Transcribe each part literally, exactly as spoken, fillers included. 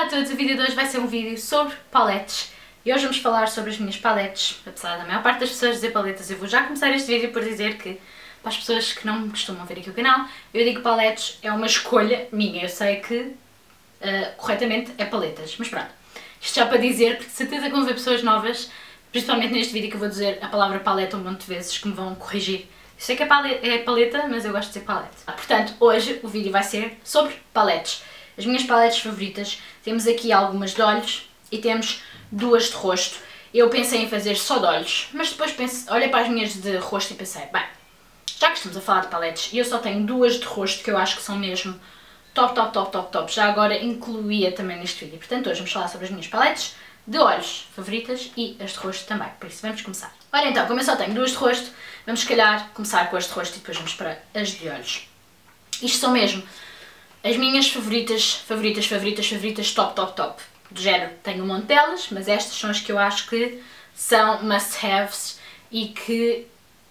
a todos, o vídeo de hoje vai ser um vídeo sobre paletes e hoje vamos falar sobre as minhas paletes. Apesar da maior parte das pessoas dizer paletas, eu vou já começar este vídeo por dizer que, para as pessoas que não costumam ver aqui o canal, eu digo que paletes é uma escolha minha. Eu sei que uh, corretamente é paletas, mas pronto. Isto já para dizer, porque de certeza que vão ver pessoas novas, principalmente neste vídeo que eu vou dizer a palavra paleta um monte de vezes, que me vão corrigir. Eu sei que é paleta, é paleta, mas eu gosto de dizer palete. Portanto, hoje o vídeo vai ser sobre paletes. As minhas paletes favoritas, temos aqui algumas de olhos e temos duas de rosto. Eu pensei em fazer só de olhos, mas depois pensei, olhei para as minhas de rosto e pensei, bem, já que estamos a falar de paletes e eu só tenho duas de rosto que eu acho que são mesmo top, top, top, top, top, já agora incluía também neste vídeo. Portanto, hoje vamos falar sobre as minhas paletes de olhos favoritas e as de rosto também, por isso vamos começar. Ora então, como eu só tenho duas de rosto, vamos se calhar começar com as de rosto e depois vamos para as de olhos. Isto são mesmo as minhas favoritas, favoritas, favoritas, favoritas, top, top, top. Do género, tenho um monte delas, mas estas são as que eu acho que são must-haves e que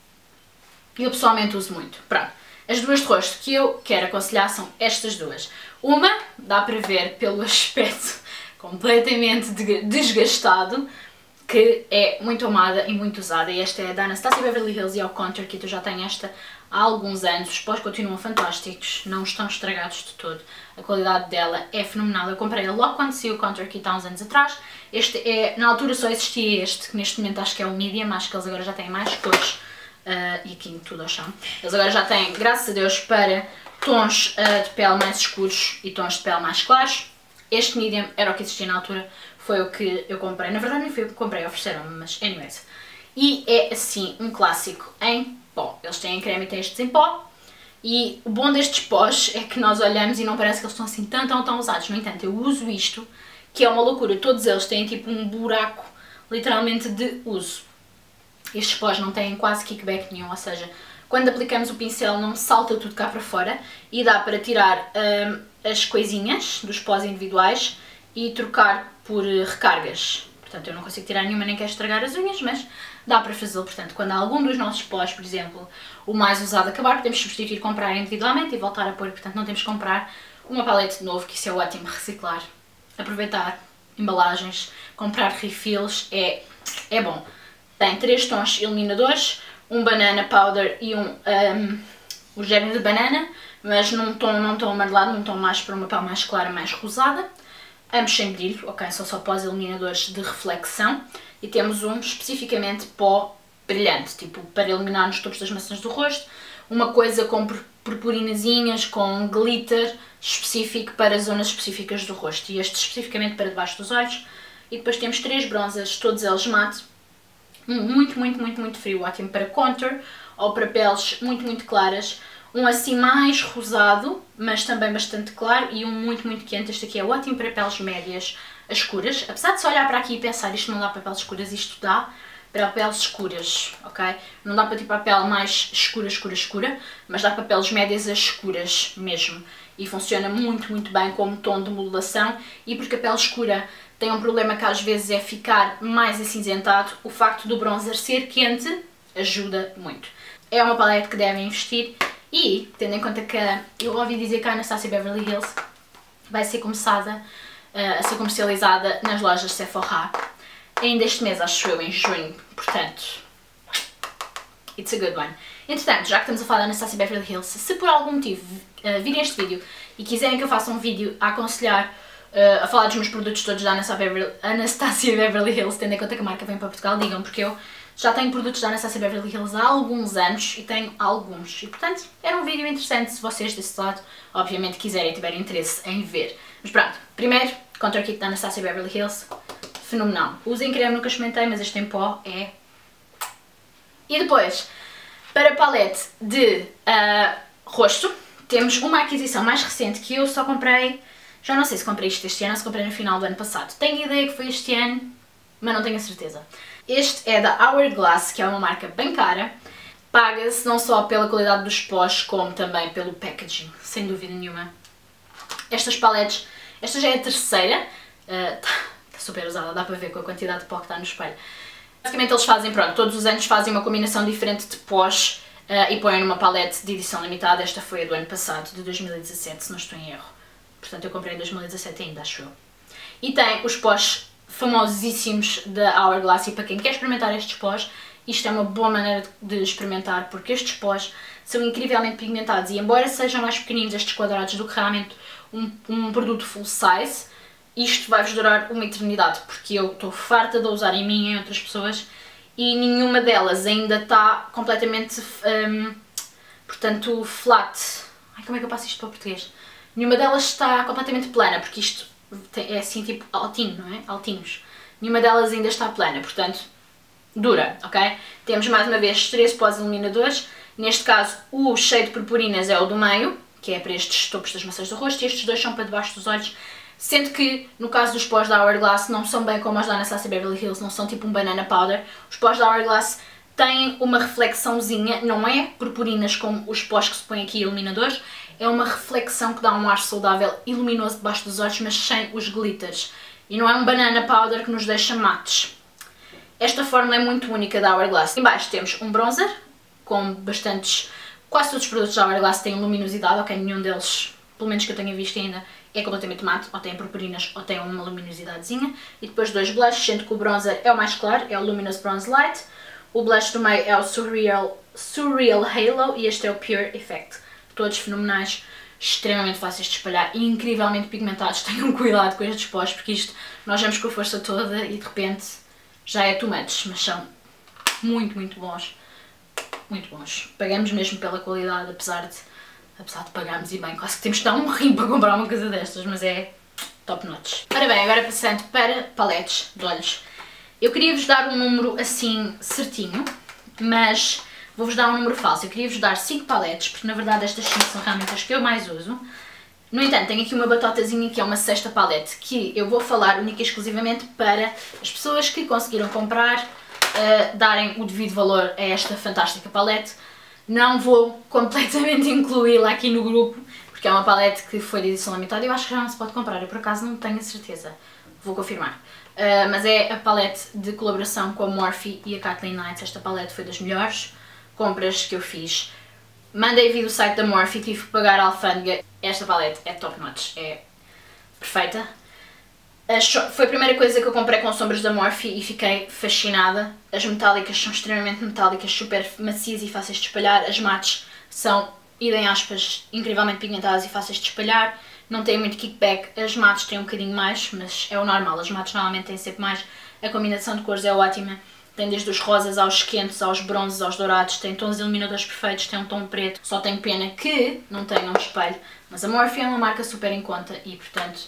eu pessoalmente uso muito. Pronto, as duas de rosto que eu quero aconselhar são estas duas. Uma, dá para ver pelo aspecto completamente desgastado, que é muito amada e muito usada, e esta é da Anastasia Beverly Hills e ao Contour Kit. Eu já tenho esta há alguns anos, os pós continuam fantásticos, não estão estragados de todo, a qualidade dela é fenomenal. Eu comprei-a logo quando saiu o Contour Kit há uns anos atrás. Este é, na altura só existia este, que neste momento acho que é o medium, acho que eles agora já têm mais cores, uh, e aqui tudo ao chão. Eles agora já têm, graças a Deus, para tons uh, de pele mais escuros e tons de pele mais claros. Este medium era o que existia na altura, foi o que eu comprei. Na verdade nem foi o que comprei, ofereceram-me, mas anyways. E é assim um clássico em pó. Eles têm em creme e têm estes em pó. E o bom destes pós é que nós olhamos e não parece que eles estão assim tão, tão, tão usados. No entanto, eu uso isto, que é uma loucura. Todos eles têm tipo um buraco, literalmente, de uso. Estes pós não têm quase kickback nenhum, ou seja, quando aplicamos o pincel não salta tudo cá para fora e dá para tirar hum, as coisinhas dos pós individuais e trocar por recargas. Portanto, eu não consigo tirar nenhuma, nem quero estragar as unhas, mas dá para fazê-lo. Portanto, quando algum dos nossos pós, por exemplo, o mais usado acabar, podemos substituir, comprar individualmente e voltar a pôr. Portanto, não temos que comprar uma palete de novo, que isso é ótimo, reciclar, aproveitar embalagens, comprar refills, é, é bom. Tem três tons iluminadores, um banana powder e um, um o gel de banana, mas num tom não tão amarelado, num tom mais para uma pele mais clara, mais rosada. Ambos sem brilho, ok, são só pós iluminadores de reflexão. E temos um especificamente pó brilhante, tipo para iluminar nos topos das maçãs do rosto. Uma coisa com purpurinazinhas, com glitter específico para zonas específicas do rosto. E este especificamente para debaixo dos olhos. E depois temos três bronzers, todos eles mate. Um muito, muito, muito, muito frio, ótimo para contour ou para peles muito, muito claras. Um assim mais rosado, mas também bastante claro, e um muito, muito quente. Este aqui é ótimo para peles médias escuras. Apesar de se olhar para aqui e pensar isto não dá para peles escuras, isto dá para peles escuras, ok? Não dá para tipo a pele mais escura, escura, escura, mas dá para peles médias a escuras mesmo. E funciona muito, muito bem como tom de modulação, e porque a pele escura tem um problema que às vezes é ficar mais acinzentado, o facto do bronzer ser quente ajuda muito. É uma palete que devem investir. E, tendo em conta que eu ouvi dizer que a Anastasia Beverly Hills vai ser começada uh, a ser comercializada nas lojas Sephora ainda este mês, acho eu, em junho, portanto, it's a good one. Entretanto, já que estamos a falar da Anastasia Beverly Hills, se por algum motivo uh, virem este vídeo e quiserem que eu faça um vídeo a aconselhar, uh, a falar dos meus produtos todos da Anastasia Beverly, Anastasia Beverly Hills, tendo em conta que a marca vem para Portugal, digam, porque eu já tenho produtos da Anastasia Beverly Hills há alguns anos e tenho alguns. E portanto, era um vídeo interessante se vocês desse lado, obviamente, quiserem e tiverem interesse em ver. Mas pronto, primeiro, Contour Kit da Anastasia Beverly Hills, fenomenal. Usem creme, nunca experimentei, mas este em pó é... E depois, para a palete de uh, rosto, temos uma aquisição mais recente que eu só comprei, já não sei se comprei isto este ano ou se comprei no final do ano passado. Tenho ideia que foi este ano, mas não tenho a certeza. Este é da Hourglass, que é uma marca bem cara. Paga-se não só pela qualidade dos pós, como também pelo packaging, sem dúvida nenhuma. Estas paletes, esta já é a terceira, está uh, super usada, dá para ver com a quantidade de pó que está no espelho. Basicamente eles fazem, pronto, todos os anos fazem uma combinação diferente de pós uh, e põem numa palete de edição limitada. Esta foi a do ano passado, de dois mil e dezassete, se não estou em erro. Portanto eu comprei em dois mil e dezassete ainda, acho eu. e tem os pós famosíssimos da Hourglass, e para quem quer experimentar estes pós, isto é uma boa maneira de experimentar, porque estes pós são incrivelmente pigmentados e embora sejam mais pequeninos estes quadrados do que realmente um, um produto full size, isto vai-vos durar uma eternidade, porque eu estou farta de usar em mim e em outras pessoas e nenhuma delas ainda está completamente, um, portanto, flat. Ai, como é que eu passo isto para o português? Nenhuma delas está completamente plana, porque isto é assim tipo altinho, não é? Altinhos. Nenhuma delas ainda está plana, portanto, dura, ok? Temos mais uma vez três pós iluminadores. Neste caso, o cheio de purpurinas é o do meio, que é para estes topos das maçãs do rosto, e estes dois são para debaixo dos olhos, sendo que, no caso dos pós da Hourglass, não são bem como os da Anastasia Beverly Hills, não são tipo um banana powder. Os pós da Hourglass têm uma reflexãozinha, não é purpurinas como os pós que se põem aqui iluminadores, é uma reflexão que dá um ar saudável e luminoso debaixo dos olhos, mas sem os glitters. E não é um banana powder que nos deixa mates. Esta fórmula é muito única da Hourglass. Em baixo temos um bronzer, com bastantes... Quase todos os produtos da Hourglass têm luminosidade, ok? Nenhum deles, pelo menos que eu tenha visto ainda, é completamente mate, ou tem purpurinas, ou tem uma luminosidadezinha. E depois dois blushes, sendo que o bronzer é o mais claro, é o Luminous Bronze Light. O blush do meio é o Surreal, Surreal Halo e este é o Pure Effect. Todos fenomenais, extremamente fáceis de espalhar e incrivelmente pigmentados. Tenham cuidado com estes pós, porque isto nós vamos com a força toda e de repente já é too much, mas são muito, muito bons. Muito bons. Pagamos mesmo pela qualidade, apesar de, apesar de pagarmos e bem, quase que temos de dar um rim para comprar uma coisa destas, mas é top notch. Ora bem, agora passando para paletes de olhos. Eu queria-vos dar um número assim certinho, mas vou-vos dar um número falso. Eu queria-vos dar cinco paletes, porque na verdade estas cinco são realmente as que eu mais uso. No entanto, tenho aqui uma batotazinha que é uma sexta palete, que eu vou falar única e exclusivamente para as pessoas que conseguiram comprar, uh, darem o devido valor a esta fantástica palete. Não vou completamente incluí-la aqui no grupo, porque é uma palete que foi de edição limitada e eu acho que já não se pode comprar. Eu por acaso não tenho a certeza, vou confirmar. Uh, mas é a palete de colaboração com a Morphe e a Kathleen Knights. Esta palete foi das melhores compras que eu fiz. Mandei vir do site da Morphe e tive que pagar a alfândega. Esta palete é top notch, é perfeita. Foi a primeira coisa que eu comprei com sombras da Morphe e fiquei fascinada. As metálicas são extremamente metálicas, super macias e fáceis de espalhar. As mates são, idem aspas, incrivelmente pigmentadas e fáceis de espalhar. Não têm muito kickback, as mates têm um bocadinho mais, mas é o normal. As mates normalmente têm sempre mais. A combinação de cores é ótima. Tem desde os rosas aos quentes, aos bronzes, aos dourados, tem tons iluminadores perfeitos, tem um tom preto. Só tenho pena que não tenha um espelho. Mas a Morphe é uma marca super em conta e, portanto,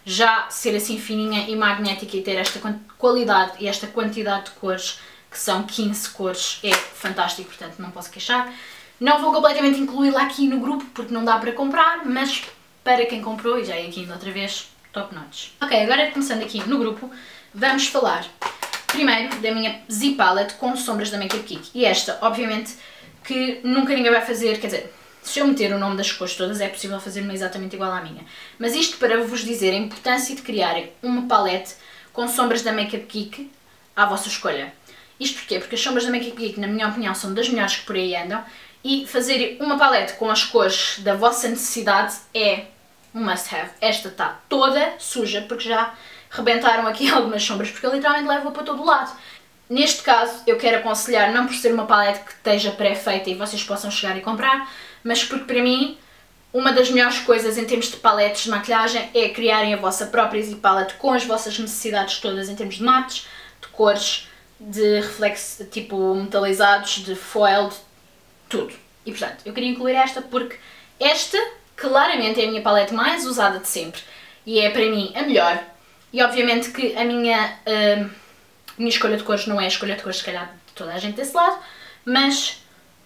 já ser assim fininha e magnética e ter esta qualidade e esta quantidade de cores, que são quinze cores, é fantástico, portanto não posso queixar. Não vou completamente incluí-la aqui no grupo porque não dá para comprar, mas para quem comprou, e já é aqui ainda outra vez, top notch. Ok, agora começando aqui no grupo, vamos falar primeiro da minha Z Palette com sombras da Makeup Geek. E esta, obviamente, que nunca ninguém vai fazer, quer dizer, se eu meter o nome das cores todas é possível fazer uma exatamente igual à minha. Mas isto para vos dizer a importância de criarem uma palette com sombras da Makeup Geek à vossa escolha. Isto porquê? Porque as sombras da Makeup Geek, na minha opinião, são das melhores que por aí andam e fazer uma palette com as cores da vossa necessidade é um must have. Esta está toda suja porque já rebentaram aqui algumas sombras, porque eu literalmente levo para todo o lado. Neste caso, eu quero aconselhar, não por ser uma palette que esteja pré-feita e vocês possam chegar e comprar, mas porque para mim, uma das melhores coisas em termos de paletes de maquilhagem é criarem a vossa própria Z Palette com as vossas necessidades todas em termos de mates, de cores, de reflexo, tipo metalizados, de foil, de tudo. E portanto, eu queria incluir esta porque esta claramente é a minha palete mais usada de sempre e é para mim a melhor. E obviamente que a minha, uh, minha escolha de cores não é a escolha de cores, se calhar, de toda a gente desse lado, mas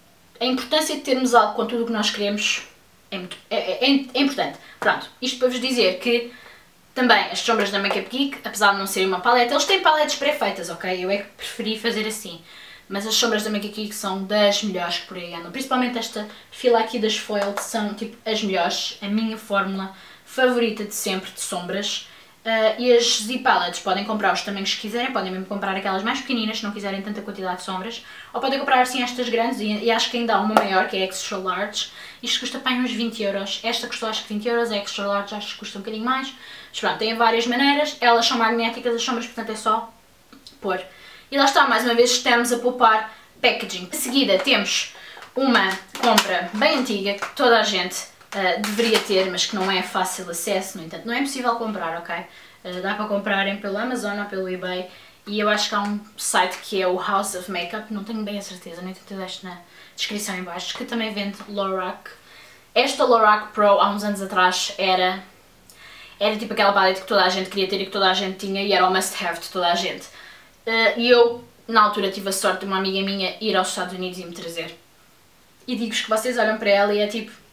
a importância de termos algo com tudo o que nós queremos é, muito, é, é, é importante. Pronto, isto para vos dizer que também as sombras da Makeup Geek, apesar de não serem uma paleta, eles têm paletes pré-feitas, ok? Eu é que preferi fazer assim. Mas as sombras da Makeup Geek são das melhores que por aí andam. Principalmente esta fila aqui das foil são tipo as melhores, a minha fórmula favorita de sempre de sombras. Uh, e as Z Palettes podem comprar os tamanhos que quiserem, podem mesmo comprar aquelas mais pequeninas se não quiserem tanta quantidade de sombras, ou podem comprar assim estas grandes, e, e acho que ainda há uma maior que é Extra Large. Isto custa bem uns vinte euros, esta custou acho que vinte euros, a Extra Large acho que custa um bocadinho mais. Mas pronto, tem várias maneiras, elas são magnéticas as sombras, portanto é só pôr. E lá está, mais uma vez estamos a poupar packaging. De seguida temos uma compra bem antiga que toda a gente Uh, deveria ter, mas que não é fácil acesso, no entanto, não é possível comprar, ok? Uh, dá para comprarem pelo Amazon ou pelo eBay, e eu acho que há um site que é o House of Makeup, não tenho bem a certeza, no entanto eu deixo na descrição em baixo, que também vende Lorac. Esta Lorac Pro, há uns anos atrás, era, era tipo aquela paleta que toda a gente queria ter e que toda a gente tinha, e era o must-have de toda a gente. Uh, e eu, na altura, tive a sorte de uma amiga minha ir aos Estados Unidos e me trazer. E digo-vos que vocês olham para ela e é tipo...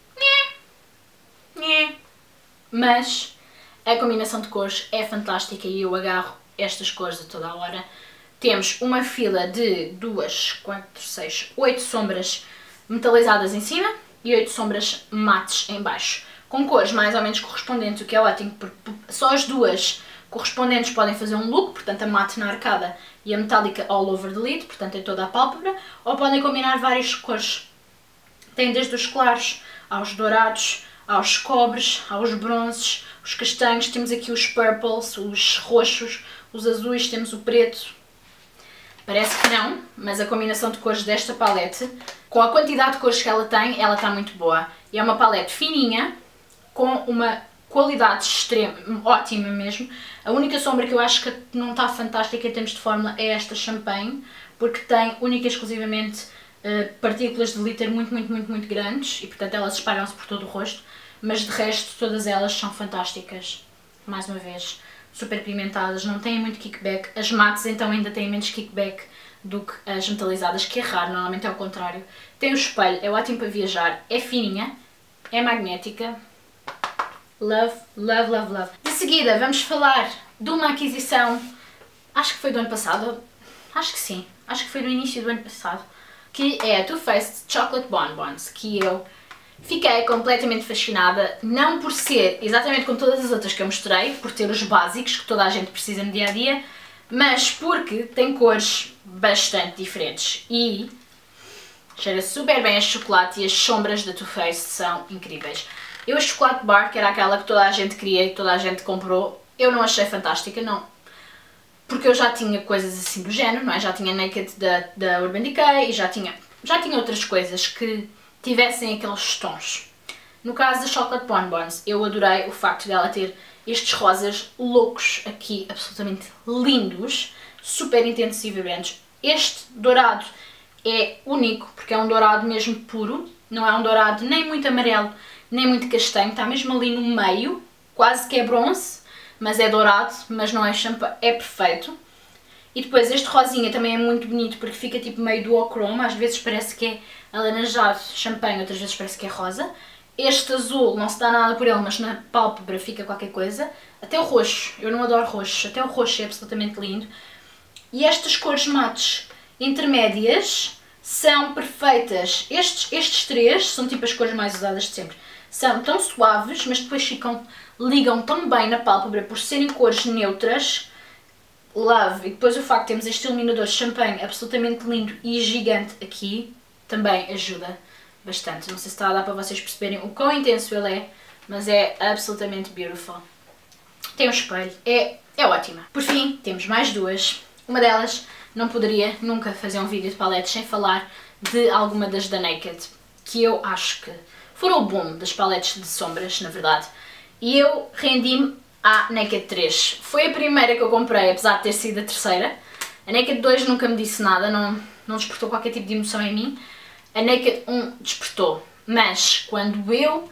Mas a combinação de cores é fantástica e eu agarro estas cores a toda a hora. Temos uma fila de duas, quatro, seis, oito sombras metalizadas em cima e oito sombras mates em baixo, com cores mais ou menos correspondentes, o que é ótimo, porque só as duas correspondentes podem fazer um look, portanto a mate na arcada e a metálica all over the lid, portanto é toda a pálpebra, ou podem combinar várias cores. Tem desde os claros aos dourados, aos cobres, aos bronzes, os castanhos, temos aqui os purples, os roxos, os azuis, temos o preto. Parece que não, mas a combinação de cores desta palete, com a quantidade de cores que ela tem, ela está muito boa. E é uma palete fininha, com uma qualidade extrema, ótima mesmo. A única sombra que eu acho que não está fantástica em termos de fórmula é esta Champagne, porque tem única e exclusivamente uh, partículas de glitter muito, muito, muito, muito grandes, e portanto elas espalham-se por todo o rosto. Mas de resto todas elas são fantásticas, mais uma vez, super pigmentadas, não têm muito kickback. As mates então ainda têm menos kickback do que as metalizadas, que é raro, normalmente é o contrário. Tem o espelho, é ótimo para viajar, é fininha, é magnética. Love, love, love, love. De seguida vamos falar de uma aquisição, acho que foi do ano passado, acho que sim, acho que foi no início do ano passado, que é a Too Faced Chocolate Bonbons, que eu... fiquei completamente fascinada, não por ser exatamente como todas as outras que eu mostrei, por ter os básicos que toda a gente precisa no dia a dia, mas porque tem cores bastante diferentes e cheira super bem a chocolate e as sombras da Too Faced são incríveis. Eu a Chocolate Bar, que era aquela que toda a gente queria e toda a gente comprou, eu não achei fantástica, não. Porque eu já tinha coisas assim do género, não é? Já tinha Naked da, da Urban Decay e já tinha, já tinha outras coisas que tivessem aqueles tons. No caso da Chocolate Bonbons, eu adorei o facto dela ter estes rosas loucos aqui, absolutamente lindos, super intensos e vibrantes. Este dourado é único, porque é um dourado mesmo puro, não é um dourado nem muito amarelo, nem muito castanho, está mesmo ali no meio, quase que é bronze, mas é dourado, mas não é champanhe, é perfeito. E depois este rosinha também é muito bonito, porque fica tipo meio duochrome, às vezes parece que é alaranjado, champanhe, outras vezes parece que é rosa. Este azul não se dá nada por ele, mas na pálpebra fica qualquer coisa. Até o roxo, eu não adoro roxo, até o roxo é absolutamente lindo. E estas cores mates intermédias são perfeitas. Estes, estes três são tipo as cores mais usadas de sempre. São tão suaves, mas depois ficam, ligam tão bem na pálpebra por serem cores neutras. Love. E depois o facto de termos este iluminador de champanhe absolutamente lindo e gigante aqui também ajuda bastante. Não sei se está a dar para vocês perceberem o quão intenso ele é, mas é absolutamente beautiful. Tem um espelho, é, é ótima. Por fim, temos mais duas. Uma delas, não poderia nunca fazer um vídeo de paletes sem falar de alguma das da Naked, que eu acho que foram o boom das paletes de sombras, na verdade. E eu rendi-me à Naked três. Foi a primeira que eu comprei, apesar de ter sido a terceira. A Naked dois nunca me disse nada, não, não despertou qualquer tipo de emoção em mim. A Naked um despertou, mas quando eu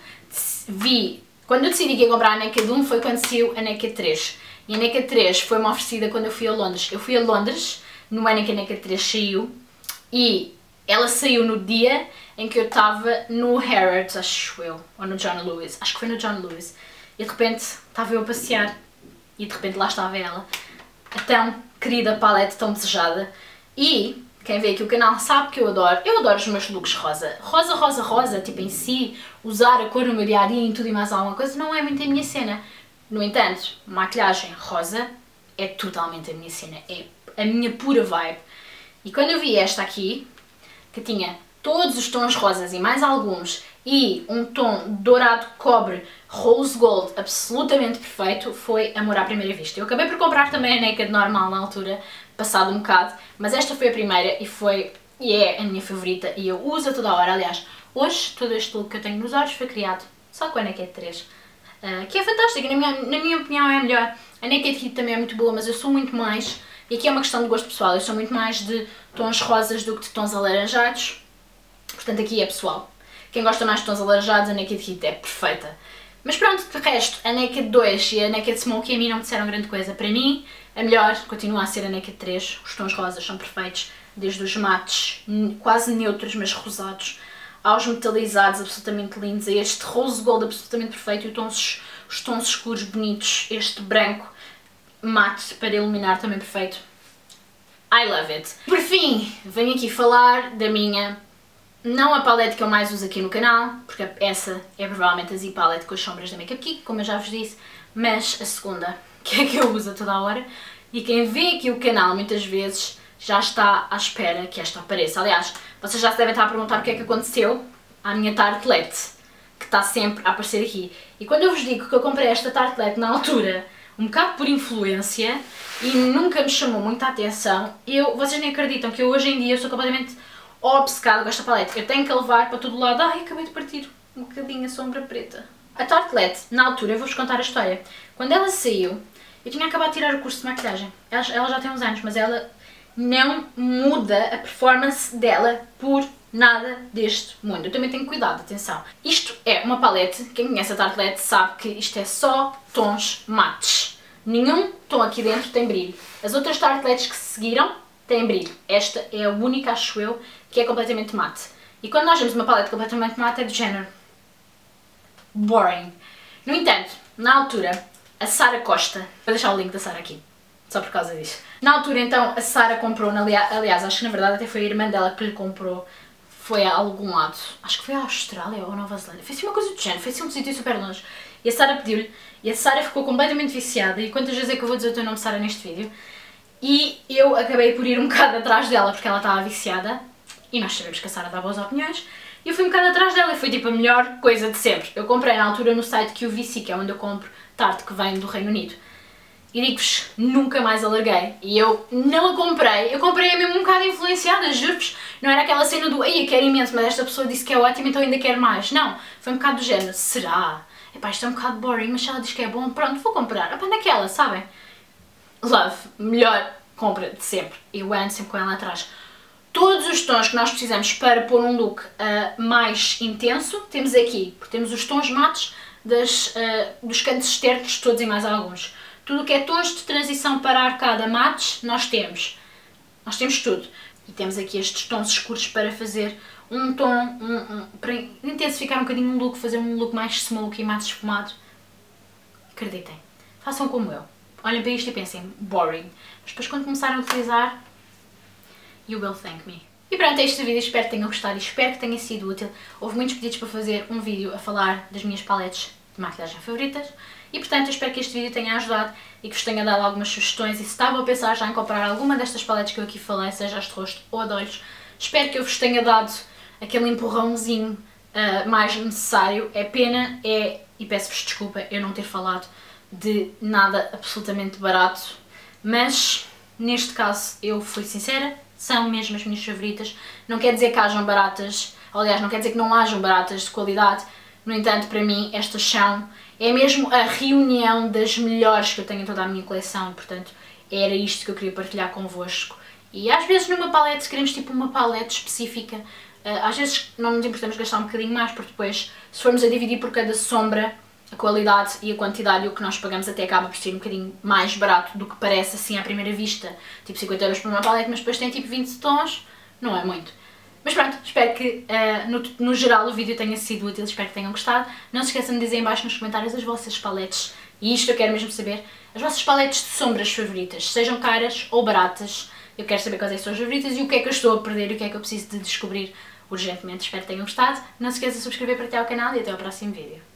vi, quando eu decidi que ia comprar a Naked um foi quando saiu a Naked três. E a Naked três foi-me oferecida quando eu fui a Londres. Eu fui a Londres no ano em que a Naked três saiu e ela saiu no dia em que eu estava no Harrods, acho eu, ou no John Lewis, acho que foi no John Lewis. E de repente estava eu a passear e de repente lá estava ela, a tão querida palete, tão desejada. E quem vê aqui o canal sabe que eu adoro, eu adoro os meus looks rosa. Rosa, rosa, rosa, tipo em si, usar a cor no meu dia a dia em tudo e mais alguma coisa, não é muito a minha cena. No entanto, maquilhagem rosa é totalmente a minha cena, é a minha pura vibe. E quando eu vi esta aqui, que tinha todos os tons rosas e mais alguns, e um tom dourado cobre, rose gold, absolutamente perfeito, foi amor à primeira vista. Eu acabei por comprar também a Naked normal na altura, passado um bocado, mas esta foi a primeira e foi, e é a minha favorita e eu uso a toda a hora. Aliás, hoje todo este look que eu tenho nos olhos foi criado só com a Naked três, uh, que é fantástico, na minha, na minha opinião é a melhor. A Naked Heat também é muito boa, mas eu sou muito mais, e aqui é uma questão de gosto pessoal, eu sou muito mais de tons rosas do que de tons alaranjados, portanto aqui é pessoal. Quem gosta mais de tons alaranjados, a Naked Heat é perfeita. Mas pronto, de resto, a Naked dois e a Naked Smoky a mim não me disseram grande coisa. Para mim, a melhor continua a ser a Naked três, os tons rosas são perfeitos, desde os mates quase neutros, mas rosados, aos metalizados absolutamente lindos, a este rose gold absolutamente perfeito e os tons, os tons escuros bonitos, este branco mate para iluminar também perfeito. I love it. Por fim, venho aqui falar da minha, não a palete que eu mais uso aqui no canal, porque essa é provavelmente a Z Palette com as sombras da Makeup Geek, como eu já vos disse, mas a segunda, que é que eu uso a toda a hora, e quem vê aqui o canal muitas vezes já está à espera que esta apareça. Aliás, vocês já se devem estar a perguntar o que é que aconteceu à minha tartelete, que está sempre a aparecer aqui. E quando eu vos digo que eu comprei esta tartelete na altura, um bocado por influência, e nunca me chamou muita atenção, eu, vocês nem acreditam que eu hoje em dia sou completamente obcecada com esta palete. Eu tenho que a levar para todo lado. Ai, acabei de partir um bocadinho a sombra preta. A tartelete, na altura, eu vou-vos contar a história. Quando ela saiu, eu tinha acabado de tirar o curso de maquilhagem. Ela, ela já tem uns anos, mas ela não muda a performance dela por nada deste mundo. Eu também tenho cuidado, atenção. Isto é uma palete, quem conhece a tartelete sabe que isto é só tons mates. Nenhum tom aqui dentro tem brilho. As outras tarteletes que se seguiram têm brilho. Esta é a única, acho eu, que é completamente mate. E quando nós vemos uma palete completamente mate é do género boring. No entanto, na altura, a Sara Costa, vou deixar o link da Sara aqui, só por causa disso. Na altura, então, a Sara comprou, aliás, acho que na verdade até foi a irmã dela que lhe comprou, foi a algum lado, acho que foi a Austrália ou a Nova Zelândia, foi assim uma coisa do género, foi assim um sítio super longe. E a Sara pediu-lhe, e a Sara ficou completamente viciada, e quantas vezes é que eu vou dizer o teu nome, Sara, neste vídeo? E eu acabei por ir um bocado atrás dela, porque ela estava viciada, e nós sabemos que a Sara dá boas opiniões, e eu fui um bocado atrás dela, e foi tipo a melhor coisa de sempre. Eu comprei na altura no site Q V C, que é onde eu compro Tarte que vem do Reino Unido. E digo-vos, nunca mais a larguei. E eu não a comprei, eu comprei-a mesmo um bocado influenciada, juro-vos. Não era aquela cena do, ei, eu quero imenso, mas esta pessoa disse que é ótimo, então ainda quero mais. Não, foi um bocado do género, será? Epá, isto é um bocado boring, mas se ela diz que é bom, pronto, vou comprar. Epá, naquela, sabem? Love, melhor compra de sempre. Eu ando sempre com ela atrás. Todos os tons que nós precisamos para pôr um look uh, mais intenso, temos aqui, porque temos os tons mates das, uh, dos cantos externos todos e mais alguns. Tudo o que é tons de transição para a arcada mates, nós temos. Nós temos tudo. E temos aqui estes tons escuros para fazer um tom, um, um, para intensificar um bocadinho o look, fazer um look mais smoky, mais esfumado. Acreditem, façam como eu. Olhem para isto e pensem, boring. Mas depois quando começarem a utilizar, you will thank me. E pronto, é este vídeo, espero que tenham gostado e espero que tenha sido útil. Houve muitos pedidos para fazer um vídeo a falar das minhas paletes de maquilhagem favoritas. E portanto, eu espero que este vídeo tenha ajudado e que vos tenha dado algumas sugestões. E se estavam a pensar já em comprar alguma destas paletes que eu aqui falei, seja as de rosto ou a de olhos, espero que eu vos tenha dado aquele empurrãozinho uh, mais necessário. É pena, é, e peço-vos desculpa eu não ter falado de nada absolutamente barato, mas neste caso eu fui sincera, são mesmo as minhas favoritas. Não quer dizer que hajam baratas, aliás, não quer dizer que não hajam baratas de qualidade, no entanto, para mim, estas são, é mesmo a reunião das melhores que eu tenho em toda a minha coleção, e portanto, era isto que eu queria partilhar convosco. E às vezes numa palete, se queremos tipo uma palete específica, às vezes não nos importamos gastar um bocadinho mais, porque depois, se formos a dividir por cada sombra, a qualidade e a quantidade e o que nós pagamos até acaba por ser um bocadinho mais barato do que parece assim à primeira vista, tipo cinquenta euros por uma palete, mas depois tem tipo vinte tons, não é muito. Mas pronto, espero que uh, no, no geral o vídeo tenha sido útil, espero que tenham gostado. Não se esqueçam de dizer em baixo nos comentários as vossas paletes, e isto eu quero mesmo saber, as vossas paletes de sombras favoritas, sejam caras ou baratas, eu quero saber quais é que são as favoritas e o que é que eu estou a perder e o que é que eu preciso de descobrir urgentemente. Espero que tenham gostado, não se esqueçam de subscrever para até ao canal e até ao próximo vídeo.